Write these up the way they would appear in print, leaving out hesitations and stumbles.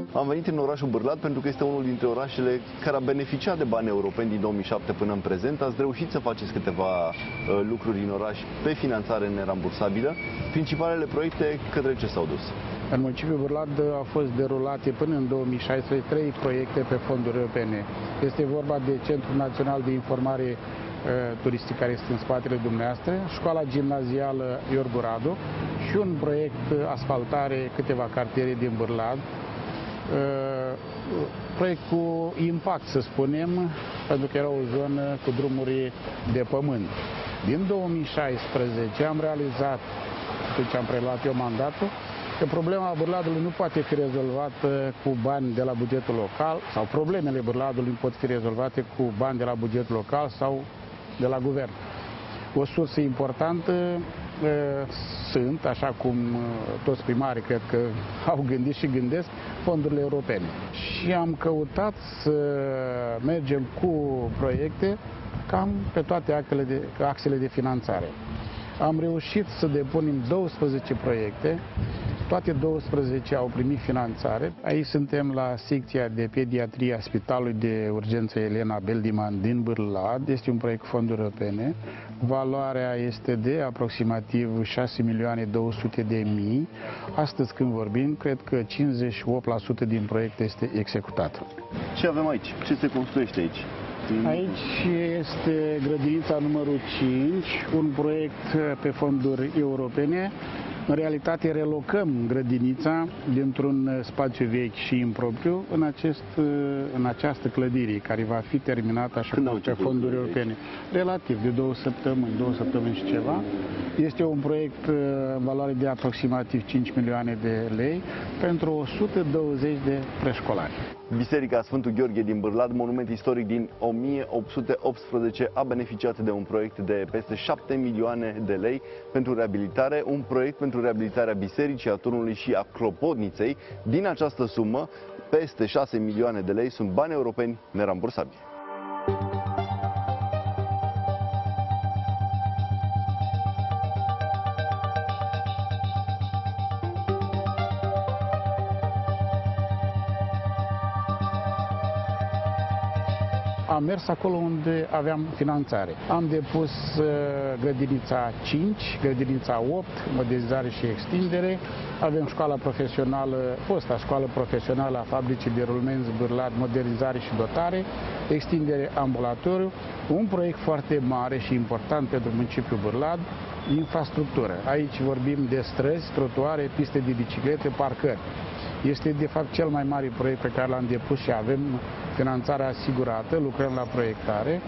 Am venit în orașul Bârlad pentru că este unul dintre orașele care a beneficiat de bani europeni din 2007 până în prezent. Ați reușit să faceți câteva lucruri în oraș pe finanțare nerambursabilă. Principalele proiecte către ce s-au dus? În municipiul Bârlad au fost derulate până în 2016 3 proiecte pe fonduri europene. Este vorba de Centrul Național de Informare turistic care este în spatele dumneavoastră, școala gimnazială Iorgu Radu și un proiect asfaltare câteva cartiere din Bârlad. Proiect cu impact, să spunem, pentru că era o zonă cu drumuri de pământ. Din 2016 am realizat, atunci am preluat eu mandatul, că problema Bârladului nu poate fi rezolvată cu bani de la bugetul local, sau problemele Bârladului nu pot fi rezolvate cu bani de la bugetul local sau de la guvern. O sursă importantă sunt, așa cum toți primarii cred că au gândit și gândesc, fondurile europene. Și am căutat să mergem cu proiecte cam pe toate axele de finanțare. Am reușit să depunem 12 proiecte, toate 12 au primit finanțare. Aici suntem la secția de pediatrie a Spitalului de Urgență Elena Beldiman din Bârlad. Este un proiect fonduri europene. Valoarea este de aproximativ 6.200.000. Astăzi când vorbim, cred că 58% din proiect este executat. Ce avem aici? Ce se construiește aici? Aici este grădinița numărul 5, un proiect pe fonduri europene. În realitate relocăm grădinița dintr-un spațiu vechi și impropriu în această clădire care va fi terminată așa cum pe fonduri europene. Relativ de 2 săptămâni și ceva. Este un proiect în valoare de aproximativ 5 milioane de lei pentru 120 de preșcolari. Biserica Sfântul Gheorghe din Bârlad, monument istoric din 1818, a beneficiat de un proiect de peste 7 milioane de lei pentru reabilitare, un proiect pentru reabilitarea bisericii, a turnului și a clopotniței. Din această sumă, peste 6 milioane de lei sunt bani europeni nerambursabili. Am mers acolo unde aveam finanțare. Am depus grădinița 5, grădinița 8, modernizare și extindere. Avem școala profesională, fosta școală profesională a fabricii de rulmenți Bârlad, modernizare și dotare, extindere ambulatoriu, un proiect foarte mare și important pentru municipiul Bârlad, infrastructură. Aici vorbim de străzi, trotuare, piste de biciclete, parcări. Este de fapt cel mai mare proiect pe care l-am depus și avem finanțarea asigurată, lucrăm la proiectare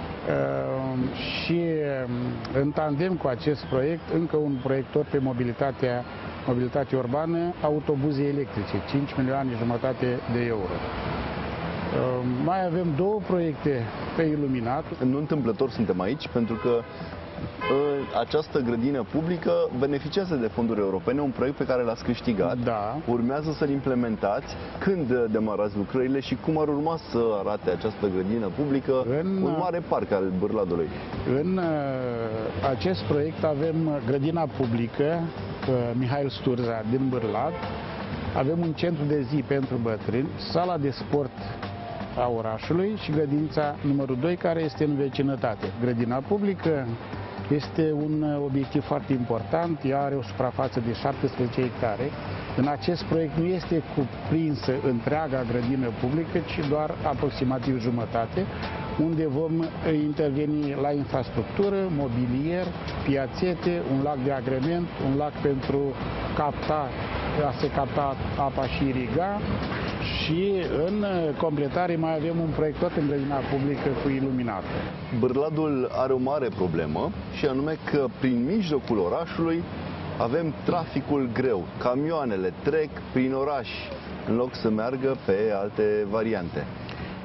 și în tandem cu acest proiect încă un proiector pe mobilitate urbană, autobuze electrice, 5 milioane și jumătate de euro. Mai avem 2 proiecte pe iluminat. Nu întâmplător suntem aici pentru că această grădină publică beneficiază de fonduri europene, un proiect pe care l-ați câștigat. Da. Urmează să-l implementați. Când demarați lucrările și cum ar urma să arate această grădină publică, un mare parc al Bârladului? În acest proiect avem grădina publică Mihail Sturza din Bârlad, avem un centru de zi pentru bătrâni, sala de sport a orașului și grădinița numărul 2 care este în vecinătate. Grădina publică este un obiectiv foarte important, ea are o suprafață de 17 hectare. În acest proiect nu este cuprinsă întreaga grădină publică, ci doar aproximativ jumătate, unde vom interveni la infrastructură, mobilier, piațete, un lac de agrement, un lac pentru a se capta apa și iriga. Și în completare mai avem un proiect tot în grădina publică cu iluminată. Bârladul are o mare problemă și anume că prin mijlocul orașului avem traficul greu. Camioanele trec prin oraș în loc să meargă pe alte variante.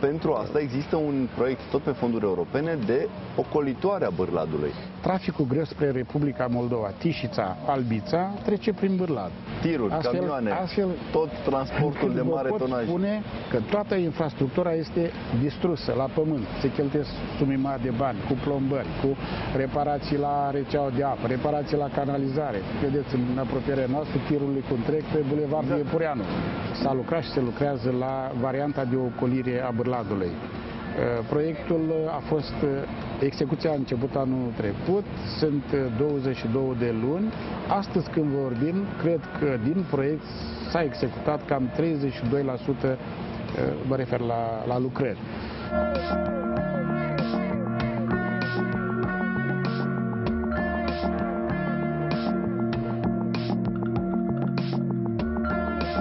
pentru asta există un proiect tot pe fonduri europene de ocolitoare a Bârladului. Traficul greu spre Republica Moldova, Tișița, Albița, trece prin Bârlad. Tiruri, camioane, tot transportul de mare tonaj. Spune că toată infrastructura este distrusă la pământ. Se cheltuiesc sume mari de bani, cu plombări, cu reparații la rețeaua de apă, reparații la canalizare. Vedeți, în apropierea noastră, tirurile cum trec pe Bulevardul Iepureanu. S-a lucrat și se lucrează la varianta de ocolire a Bârladului. Proiectul a fost, execuția a început anul trecut, sunt 22 de luni. Astăzi când vorbim, cred că din proiect s-a executat cam 32%, mă refer la lucrări.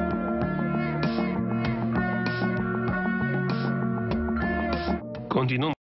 Continuăm.